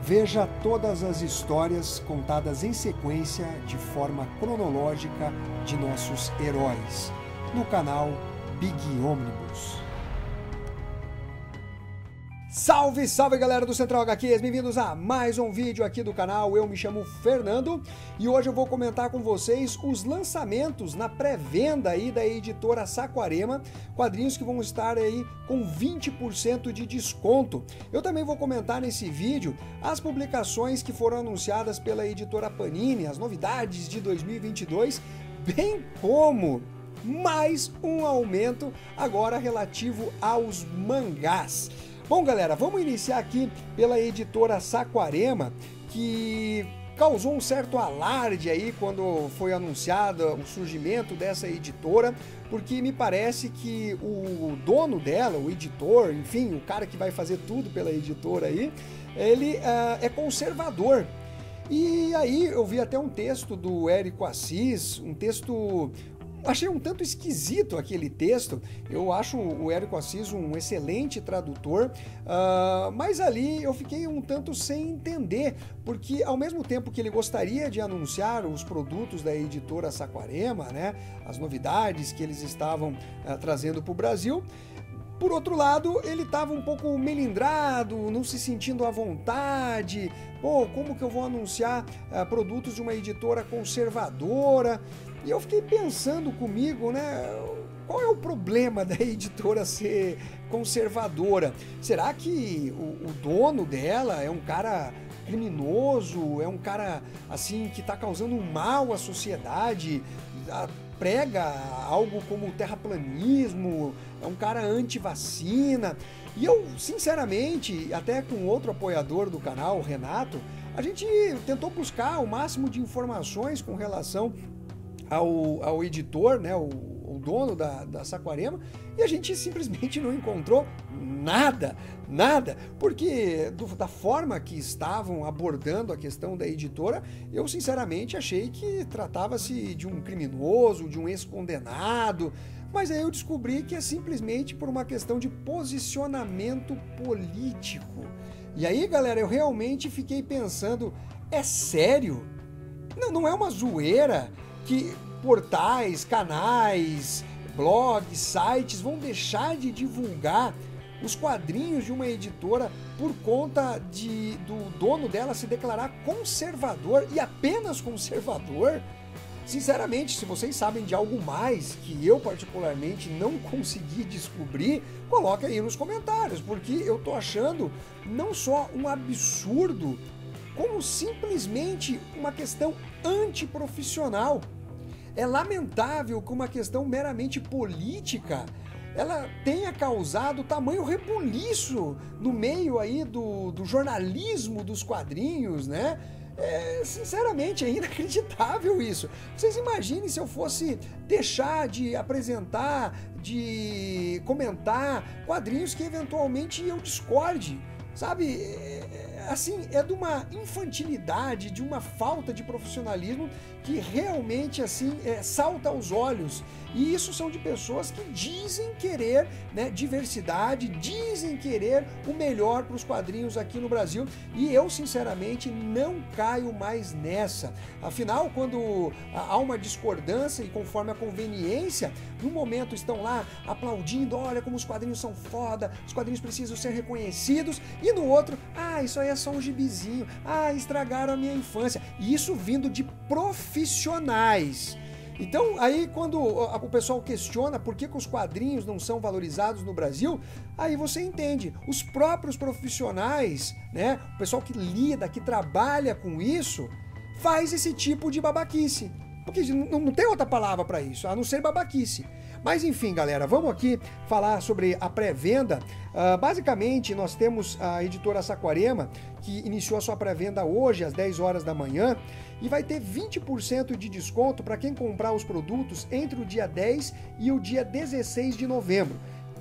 Veja todas as histórias contadas em sequência de forma cronológica de nossos heróis no canal Big Omnibus. Salve, salve galera do Central HQs, bem-vindos a mais um vídeo aqui do canal. Eu me chamo Fernando e hoje eu vou comentar com vocês os lançamentos na pré-venda aí da editora Saquarema, quadrinhos que vão estar aí com 20% de desconto. Eu também vou comentar nesse vídeo as publicações que foram anunciadas pela editora Panini, as novidades de 2022, bem como mais um aumento agora relativo aos mangás. Bom, galera, vamos iniciar aqui pela editora Saquarema, que causou um certo alarde aí quando foi anunciado o surgimento dessa editora, porque me parece que o dono dela, o editor, enfim, o cara que vai fazer tudo pela editora aí, ele é conservador. E aí eu vi até um texto do Érico Assis, um texto... Achei um tanto esquisito aquele texto. Eu acho o Érico Assis um excelente tradutor, mas ali eu fiquei um tanto sem entender, porque ao mesmo tempo que ele gostaria de anunciar os produtos da editora Saquarema, né, as novidades que eles estavam trazendo para o Brasil, por outro lado, ele estava um pouco melindrado, não se sentindo à vontade. Pô, como que eu vou anunciar produtos de uma editora conservadora? E eu fiquei pensando comigo, né, qual é o problema da editora ser conservadora? Será que o dono dela é um cara criminoso, é um cara assim que está causando um mal à sociedade, prega algo como terraplanismo, é um cara anti-vacina? E eu, sinceramente, até com outro apoiador do canal, o Renato, a gente tentou buscar o máximo de informações com relação ao editor, né, o dono da Saquarema, e a gente simplesmente não encontrou nada, porque da forma que estavam abordando a questão da editora, eu sinceramente achei que tratava-se de um criminoso, de um ex-condenado, mas aí eu descobri que é simplesmente por uma questão de posicionamento político. E aí, galera, eu realmente fiquei pensando, é sério? Não é uma zoeira que portais, canais, blogs, sites vão deixar de divulgar os quadrinhos de uma editora por conta do dono dela se declarar conservador e apenas conservador? Sinceramente, se vocês sabem de algo mais que eu particularmente não consegui descobrir, coloca aí nos comentários, porque eu tô achando não só um absurdo, como simplesmente uma questão antiprofissional. É lamentável que uma questão meramente política ela tenha causado tamanho rebuliço no meio aí do jornalismo dos quadrinhos, né? Sinceramente, é inacreditável isso. Vocês imaginem se eu fosse deixar de apresentar, de comentar quadrinhos que eventualmente eu discorde, sabe? Assim, é de uma infantilidade, de uma falta de profissionalismo que realmente assim salta aos olhos. E isso são de pessoas que dizem querer, né, diversidade, dizem querer o melhor para os quadrinhos aqui no Brasil, e eu sinceramente não caio mais nessa. Afinal, quando há uma discordância e conforme a conveniência, no momento estão lá aplaudindo, olha como os quadrinhos são foda, os quadrinhos precisam ser reconhecidos, e no outro, isso aí é só um gibizinho, estragaram a minha infância. E isso vindo de profissionais. Então, aí quando o pessoal questiona por que os quadrinhos não são valorizados no Brasil, aí você entende, os próprios profissionais, né, o pessoal que lida, que trabalha com isso, faz esse tipo de babaquice. Porque não tem outra palavra para isso, a não ser babaquice. Mas enfim, galera, vamos aqui falar sobre a pré-venda. Basicamente, nós temos a editora Saquarema, que iniciou a sua pré-venda hoje, às 10 horas da manhã, e vai ter 20% de desconto para quem comprar os produtos entre o dia 10 e o dia 16 de novembro.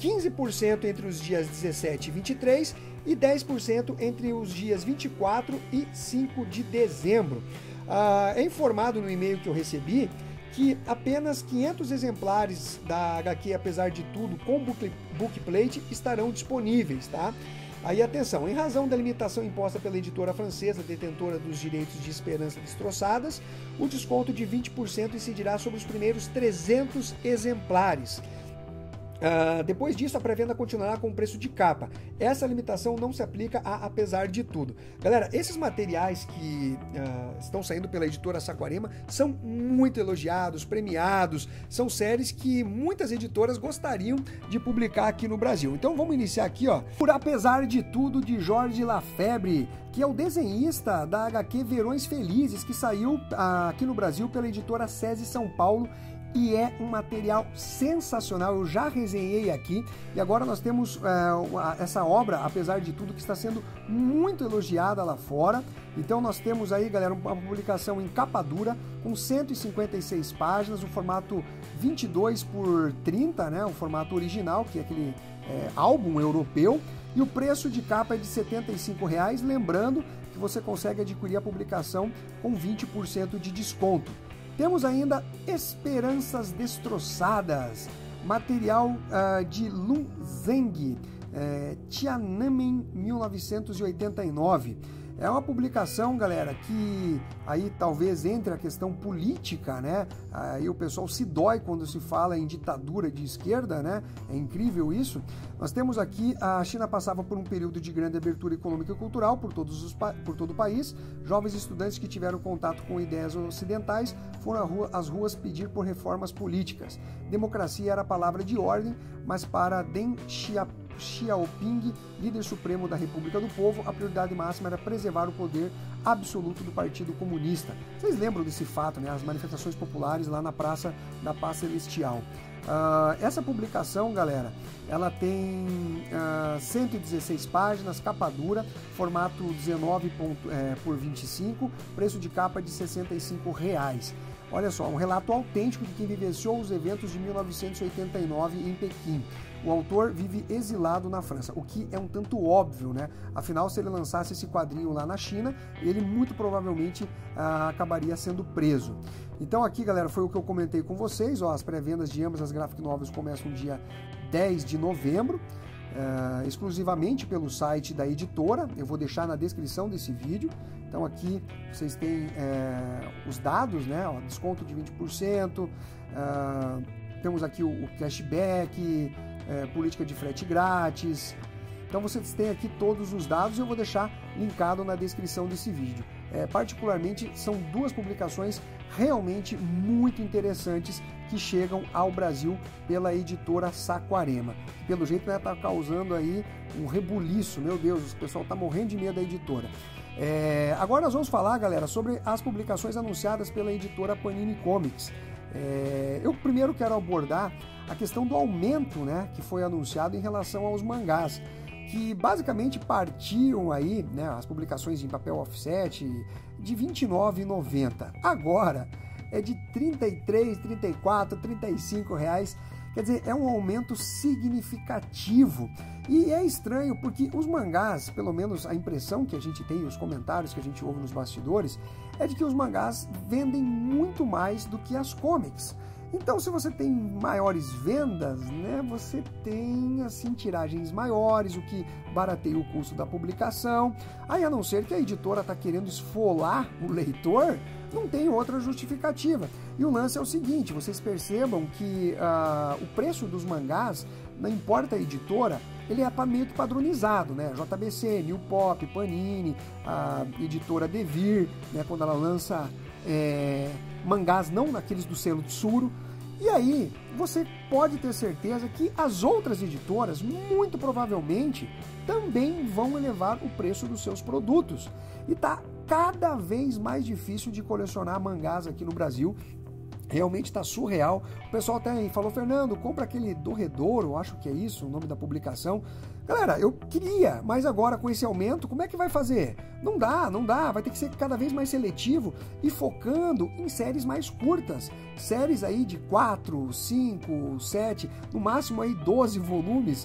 15% entre os dias 17 e 23 e 10% entre os dias 24 e 5 de dezembro. É informado no e-mail que eu recebi que apenas 500 exemplares da HQ, apesar de tudo, com bookplate estarão disponíveis, tá? Aí atenção, em razão da limitação imposta pela editora francesa, detentora dos direitos de Esperança Destroçadas, o desconto de 20% incidirá sobre os primeiros 300 exemplares. Depois disso, a pré-venda continuará com o preço de capa. Essa limitação não se aplica a Apesar de Tudo. Galera, esses materiais que estão saindo pela editora Saquarema são muito elogiados, premiados, são séries que muitas editoras gostariam de publicar aqui no Brasil. Então vamos iniciar aqui, ó, por Apesar de Tudo, de Jorge Lafebre, que é o desenhista da HQ Verões Felizes, que saiu aqui no Brasil pela editora SESI São Paulo, e é um material sensacional. Eu já resenhei aqui e agora nós temos essa obra, Apesar de Tudo, que está sendo muito elogiada lá fora. Então nós temos aí, galera, uma publicação em capa dura com 156 páginas, o formato 22 por 30, né, o formato original, que é aquele álbum europeu, e o preço de capa é de R$ 75,00, lembrando que você consegue adquirir a publicação com 20% de desconto. Temos ainda Esperanças Destroçadas, material de Lu Zeng, Tiananmen 1989. É uma publicação, galera, que aí talvez entre a questão política, né? Aí o pessoal se dói quando se fala em ditadura de esquerda, né? É incrível isso. Nós temos aqui, a China passava por um período de grande abertura econômica e cultural por todo o país. Jovens estudantes que tiveram contato com ideias ocidentais foram às ruas pedir por reformas políticas. Democracia era a palavra de ordem, mas para Deng Xiaoping, líder supremo da República do Povo, a prioridade máxima era preservar o poder absoluto do Partido Comunista. Vocês lembram desse fato, né? As manifestações populares lá na Praça da Paz Celestial. Essa publicação, galera, ela tem 116 páginas, capa dura, formato 19 por 25, preço de capa de R$ 65,00. Olha só, um relato autêntico de quem vivenciou os eventos de 1989 em Pequim. O autor vive exilado na França, o que é um tanto óbvio, né? Afinal, se ele lançasse esse quadrinho lá na China, ele muito provavelmente acabaria sendo preso. Então aqui, galera, foi o que eu comentei com vocês. Ó, as pré-vendas de ambas as graphic novels começam no dia 10 de novembro, exclusivamente pelo site da editora. Eu vou deixar na descrição desse vídeo. Então aqui vocês têm os dados, né? Ó, desconto de 20%, temos aqui o cashback, política de frete grátis. Então vocês têm aqui todos os dados, eu vou deixar linkado na descrição desse vídeo. Particularmente são duas publicações realmente muito interessantes que chegam ao Brasil pela editora Saquarema. Pelo jeito, né, tá causando aí um rebuliço, meu Deus, o pessoal tá morrendo de medo da editora. Agora nós vamos falar, galera, sobre as publicações anunciadas pela editora Panini Comics. Eu primeiro quero abordar a questão do aumento, né, que foi anunciado em relação aos mangás, que basicamente partiam aí, né, as publicações em papel offset de R$ 29,90. Agora é de R$ 33, R$ 34, R$ 35 reais. Quer dizer, é um aumento significativo. E é estranho porque os mangás, pelo menos a impressão que a gente tem, os comentários que a gente ouve nos bastidores, é de que os mangás vendem muito mais do que as comics. Então, se você tem maiores vendas, né, você tem assim tiragens maiores, o que barateia o custo da publicação. Aí, a não ser que a editora está querendo esfolar o leitor, não tem outra justificativa. E o lance é o seguinte, vocês percebam que o preço dos mangás, não importa a editora, ele é meio que padronizado, né? JBC, New Pop, Panini, a editora Devir, né, quando ela lança mangás não naqueles do selo Tsuru. E aí você pode ter certeza que as outras editoras muito provavelmente também vão elevar o preço dos seus produtos. E tá cada vez mais difícil de colecionar mangás aqui no Brasil. Realmente está surreal. O pessoal até falou, Fernando, compra aquele Dorredouro, acho que é isso o nome da publicação. Galera, eu queria, mas agora com esse aumento, como é que vai fazer? Não dá, vai ter que ser cada vez mais seletivo e focando em séries mais curtas. Séries aí de 4, 5, 7, no máximo aí 12 volumes,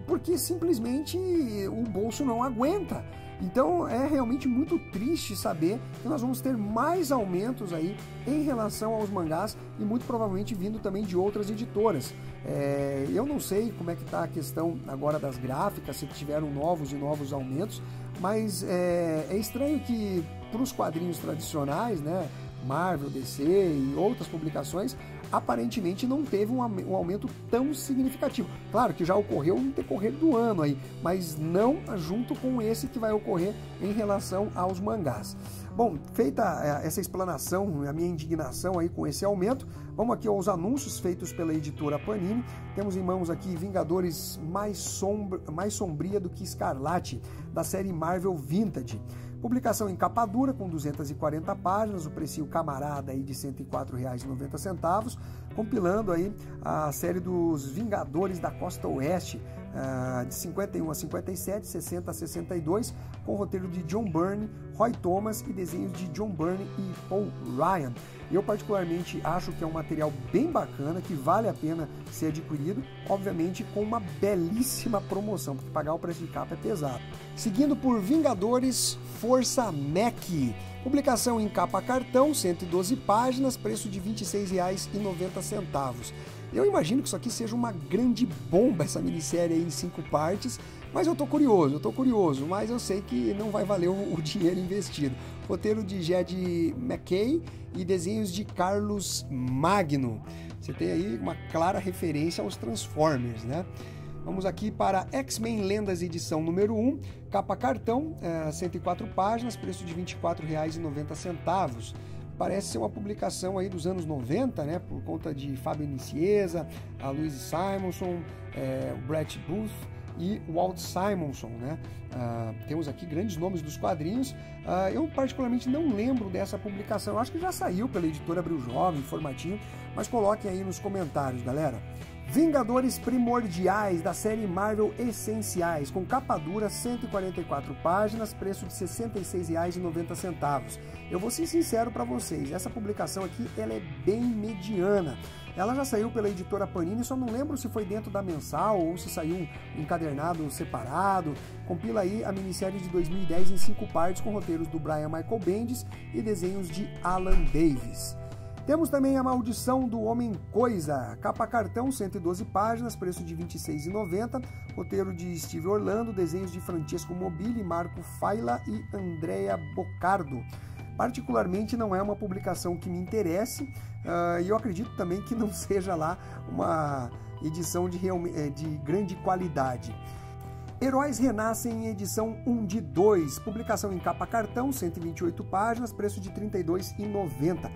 porque simplesmente o bolso não aguenta. Então é realmente muito triste saber que nós vamos ter mais aumentos aí em relação aos mangás e muito provavelmente vindo também de outras editoras. Eu não sei como é que está a questão agora das gráficas, se tiveram novos e novos aumentos, mas é estranho que para os quadrinhos tradicionais, né, Marvel, DC e outras publicações, aparentemente não teve um aumento tão significativo. Claro que já ocorreu no decorrer do ano aí, mas não junto com esse que vai ocorrer em relação aos mangás. Bom, feita essa explanação, a minha indignação aí com esse aumento, vamos aqui aos anúncios feitos pela editora Panini. Temos em mãos aqui Vingadores mais sombria do que Escarlate, da série Marvel Vintage. Publicação em capa dura, com 240 páginas, o precinho camarada aí de R$ 104,90, compilando aí a série dos Vingadores da Costa Oeste, de 51 a 57, 60 a 62, com roteiro de John Byrne, Roy Thomas e desenhos de John Byrne e Paul Ryan. Eu particularmente acho que é um material bem bacana, que vale a pena ser adquirido, obviamente com uma belíssima promoção, porque pagar o preço de capa é pesado. Seguindo por Vingadores Força Mech, publicação em capa cartão, 112 páginas, preço de R$ 26,90. Eu imagino que isso aqui seja uma grande bomba, essa minissérie aí em 5 partes, mas eu tô curioso, mas eu sei que não vai valer o dinheiro investido. Roteiro de Jed McKay e desenhos de Carlos Magno. Você tem aí uma clara referência aos Transformers, né? Vamos aqui para X-Men Lendas edição número 1, capa cartão, 104 páginas, preço de R$ 24,90. Parece ser uma publicação aí dos anos 90, né? Por conta de Fábio Nicieza, a Louise Simonson, o Brett Booth e o Walt Simonson, né? Temos aqui grandes nomes dos quadrinhos. Eu particularmente não lembro dessa publicação. Eu acho que já saiu pela editora Abril Jovem, formatinho, mas coloquem aí nos comentários, galera. Vingadores Primordiais, da série Marvel Essenciais, com capa dura, 144 páginas, preço de R$ 66,90. Eu vou ser sincero para vocês, essa publicação aqui ela é bem mediana. Ela já saiu pela editora Panini, só não lembro se foi dentro da mensal ou se saiu encadernado separado. Compila aí a minissérie de 2010 em 5 partes, com roteiros do Brian Michael Bendis e desenhos de Alan Davis. Temos também A Maldição do Homem-Coisa, capa cartão, 112 páginas, preço de R$ 26,90, roteiro de Steve Orlando, desenhos de Francesco Mobili, Marco Failla e Andrea Boccardo. Particularmente não é uma publicação que me interesse, e eu acredito também que não seja lá uma edição de grande qualidade. Heróis Renascem em edição 1 de 2, publicação em capa cartão, 128 páginas, preço de R$ 32,90.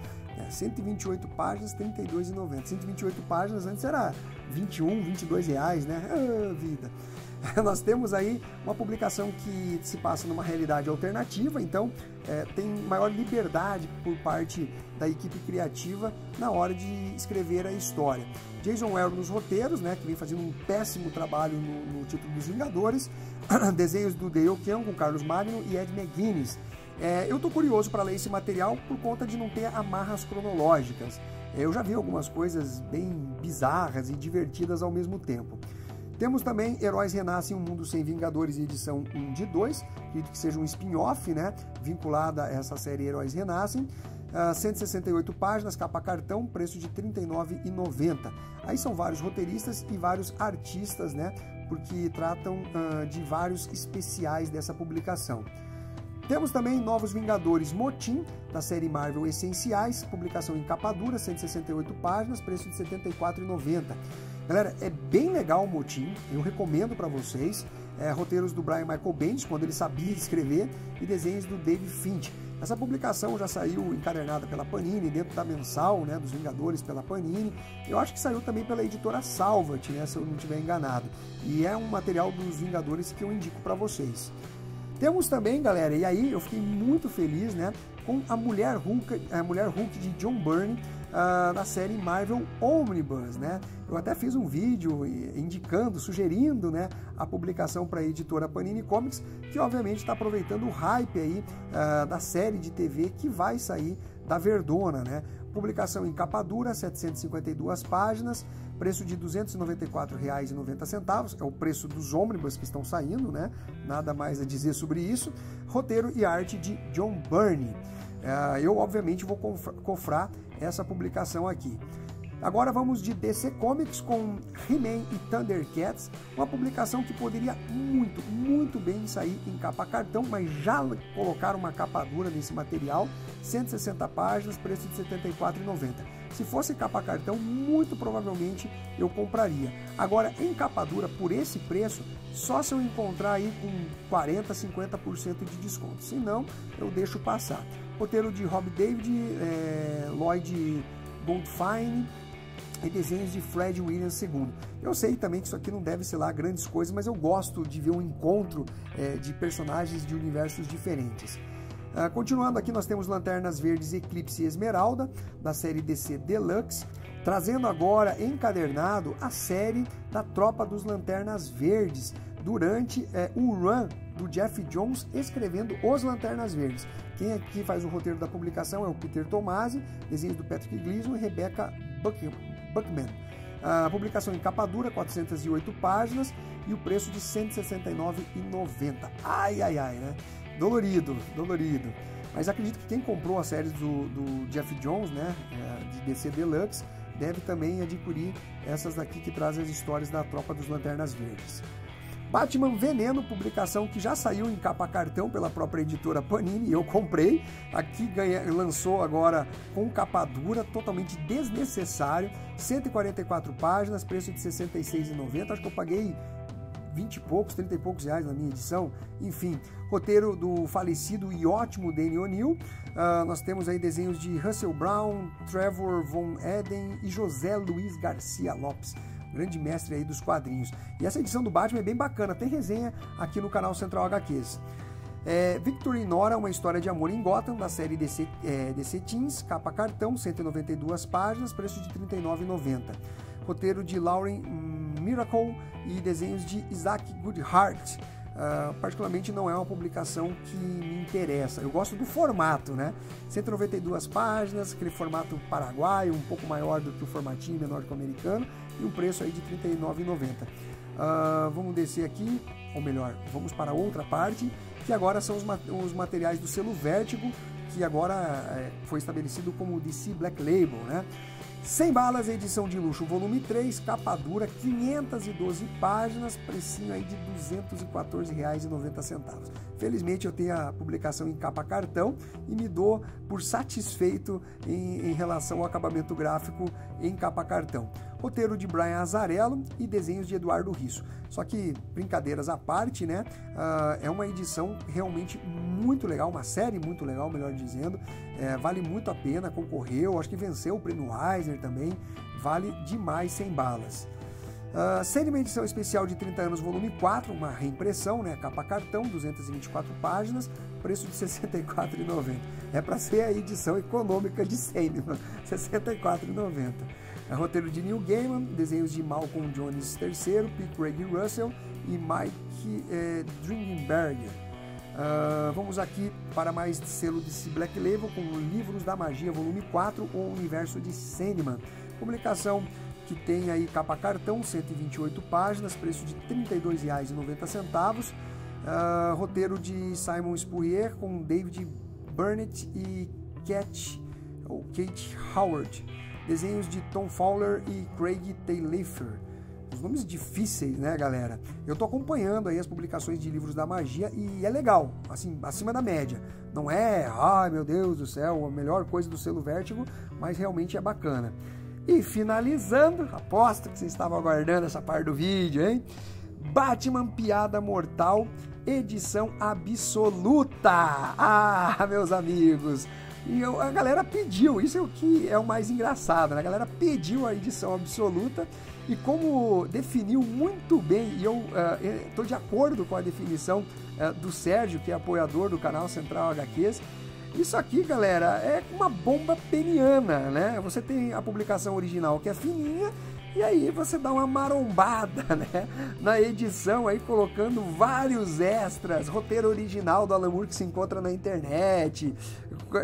128 páginas, R$ 32,90. 128 páginas antes era R$ 21, R$ 22, né? Vida! Nós temos aí uma publicação que se passa numa realidade alternativa, então tem maior liberdade por parte da equipe criativa na hora de escrever a história. Jason Aaron nos roteiros, né, que vem fazendo um péssimo trabalho no título dos Vingadores, desenhos do Dale Keown com Carlos Magno e Ed McGuinness. Eu estou curioso para ler esse material por conta de não ter amarras cronológicas. Eu já vi algumas coisas bem bizarras e divertidas ao mesmo tempo. Temos também Heróis Renascem, Um Mundo Sem Vingadores, edição 1 de 2, acredito que seja um spin-off, né, vinculada a essa série Heróis Renascem. 168 páginas, capa cartão, preço de R$ 39,90. Aí são vários roteiristas e vários artistas, né, porque tratam de vários especiais dessa publicação. Temos também Novos Vingadores Motim, da série Marvel Essenciais, publicação em capa dura, 168 páginas, preço de R$ 74,90. Galera, é bem legal o Motim, eu recomendo para vocês. Roteiros do Brian Michael Bendis, quando ele sabia escrever, e desenhos do Dave Finch. Essa publicação já saiu encadernada pela Panini, dentro da mensal, né, dos Vingadores pela Panini. Eu acho que saiu também pela editora Salvat, né, se eu não estiver enganado. E é um material dos Vingadores que eu indico para vocês. Temos também, galera, e aí eu fiquei muito feliz, né, com a Mulher Hulk de John Byrne, da série Marvel Omnibus, né? Eu até fiz um vídeo indicando, sugerindo, né, a publicação para a editora Panini Comics, que obviamente está aproveitando o hype aí da série de TV que vai sair da Verdona, né? Publicação em capa dura, 752 páginas, preço de R$ 294,90, é o preço dos ônibus que estão saindo, né? Nada mais a dizer sobre isso. Roteiro e arte de John Byrne. Eu, obviamente, vou cofrar essa publicação aqui. Agora vamos de DC Comics com He-Man e Thundercats, uma publicação que poderia muito bem sair em capa cartão, mas já colocaram uma capa dura nesse material, 160 páginas, preço de R$ 74,90. Se fosse capa cartão, muito provavelmente eu compraria. Agora, em capa dura, por esse preço, só se eu encontrar aí com 40%, 50% de desconto. Se não, eu deixo passar. Roteiro de Rob David, Lloyd Goldfine e desenhos de Fred Williams II. Eu sei também que isso aqui não deve ser lá grandes coisas, mas eu gosto de ver um encontro de personagens de universos diferentes. Continuando aqui, nós temos Lanternas Verdes Eclipse e Esmeralda, da série DC Deluxe, trazendo agora encadernado a série da Tropa dos Lanternas Verdes, durante o run do Jeff Jones escrevendo Os Lanternas Verdes. Quem aqui faz o roteiro da publicação é o Peter Tomasi, desenhos do Patrick Gleason e Rebecca Buckman. A publicação em capa dura, 408 páginas e o preço de R$ 169,90. Ai, né? Dolorido. Mas acredito que quem comprou as séries do Jeff Jones, né, de DC Deluxe, deve também adquirir essas daqui que trazem as histórias da Tropa dos Lanternas Verdes. Batman Veneno, publicação que já saiu em capa cartão pela própria editora Panini, eu comprei. Aqui lançou agora com capa dura, totalmente desnecessário, 144 páginas, preço de R$ 66,90. Acho que eu paguei 20 e poucos, 30 e poucos reais na minha edição. Enfim, roteiro do falecido e ótimo Danny O'Neill. Nós temos aí desenhos de Russell Brown, Trevor Von Eden e José Luiz Garcia Lopes, grande mestre aí dos quadrinhos. E essa edição do Batman é bem bacana, tem resenha aqui no canal Central HQs. Victor e Nora, uma história de amor em Gotham, da série DC Teens, capa cartão, 192 páginas, preço de R$ 39,90. Roteiro de Lauren Miracle e desenhos de Isaac Goodhart. Particularmente não é uma publicação que me interessa. Eu gosto do formato, né? 192 páginas, aquele formato paraguaio, um pouco maior do que o formatinho menor que o americano, e um preço aí de R$ 39,90. Vamos descer aqui, ou melhor, vamos para outra parte, que agora são os materiais do selo Vértigo, que agora foi estabelecido como DC Black Label, né? 100 balas, edição de luxo, volume 3, capa dura, 512 páginas, precinho aí de R$ 214,90. Felizmente eu tenho a publicação em capa cartão e me dou por satisfeito em relação ao acabamento gráfico em capa cartão. Roteiro de Brian Azzarello e desenhos de Eduardo Risso. Só que, brincadeiras à parte, né? É uma edição realmente muito legal, uma série muito legal, melhor dizendo. Vale muito a pena, concorreu, acho que venceu o prêmio Eisner também. Vale demais, 100 balas. Sendo uma edição especial de 30 anos, volume 4, uma reimpressão, né? Capa cartão, 224 páginas, preço de R$ 64,90. É para ser a edição econômica de Sandman, R$ 64,90. Roteiro de Neil Gaiman, desenhos de Malcolm Jones III, Pete Craig Russell e Mike Dringenberger. Vamos aqui para mais selo de Black Label com Livros da Magia, volume 4, O Universo de Sandman. Publicação que tem aí capa cartão, 128 páginas, preço de R$ 32,90. Roteiro de Simon Spurrier com David Burnett e Kate Howard. Desenhos de Tom Fowler e Craig Taylor. Os nomes difíceis, né, galera? Eu tô acompanhando aí as publicações de Livros da Magia e é legal, assim, acima da média. Não é, ai meu Deus do céu, a melhor coisa do selo Vértigo, mas realmente é bacana. E finalizando, aposto que vocês estavam aguardando essa parte do vídeo, hein? Batman Piada Mortal, edição absoluta. Ah, meus amigos! E a galera pediu, isso é o que é o mais engraçado, né? A galera pediu a edição absoluta e como definiu muito bem, e eu estou de acordo com a definição do Sérgio, que é apoiador do canal Central HQs, isso aqui, galera, é uma bomba peniana, né? Você tem a publicação original que é fininha, e aí você dá uma marombada, né, na edição, aí colocando vários extras, roteiro original do Alan Moore que se encontra na internet,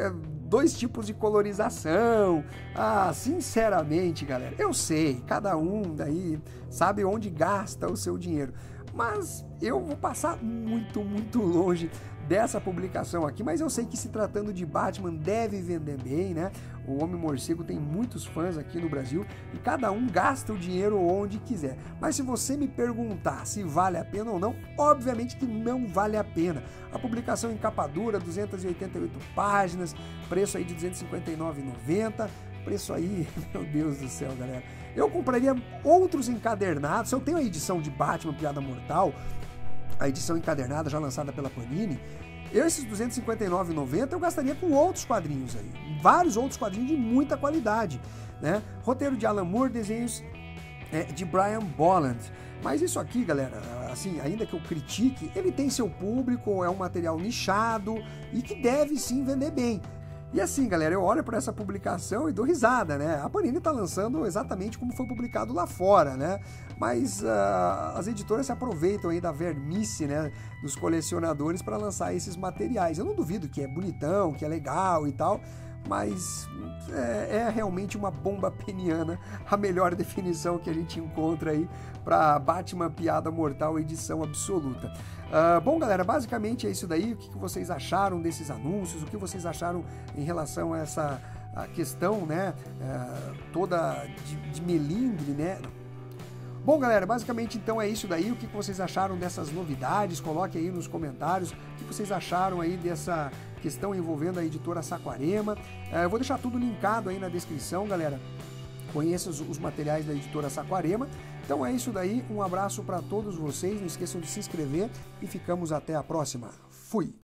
2 tipos de colorização. Ah, sinceramente, galera, eu sei, cada um daí sabe onde gasta o seu dinheiro, mas eu vou passar muito longe dessa publicação aqui, mas eu sei que se tratando de Batman deve vender bem, né? O Homem-Morcego tem muitos fãs aqui no Brasil e cada um gasta o dinheiro onde quiser. Mas se você me perguntar se vale a pena ou não, obviamente que não vale a pena. A publicação em capa dura, 288 páginas, preço aí de R$ 259,90, preço aí, meu Deus do céu, galera. Eu compraria outros encadernados. Se eu tenho a edição de Batman Piada Mortal, a edição encadernada já lançada pela Panini, esses R$ 259,90 eu gastaria com outros quadrinhos aí, vários outros quadrinhos de muita qualidade, né? Roteiro de Alan Moore, desenhos de Brian Bolland. Mas isso aqui, galera, assim, ainda que eu critique, ele tem seu público, é um material nichado e que deve sim vender bem. E assim, galera, eu olho para essa publicação e dou risada, né? A Panini tá lançando exatamente como foi publicado lá fora, né? Mas as editoras se aproveitam aí da vermice, né, dos colecionadores para lançar esses materiais. Eu não duvido que é bonitão, que é legal e tal, mas é realmente uma bomba peniana, a melhor definição que a gente encontra aí para Batman Piada Mortal edição absoluta. Bom, galera, basicamente é isso daí. O que vocês acharam desses anúncios? O que vocês acharam em relação a essa questão, né, toda de melindre, né? Bom, galera, basicamente então é isso daí. O que vocês acharam dessas novidades? Coloque aí nos comentários o que vocês acharam aí dessa questão envolvendo a editora Saquarema. Eu vou deixar tudo linkado aí na descrição, galera. Conheça os materiais da editora Saquarema. Então é isso daí. Um abraço para todos vocês. Não esqueçam de se inscrever e ficamos até a próxima. Fui!